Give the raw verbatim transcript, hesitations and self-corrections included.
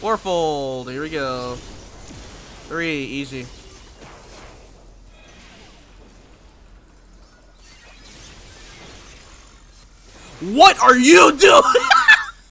Fourfold. Here we go. Three. Easy. What are you doing?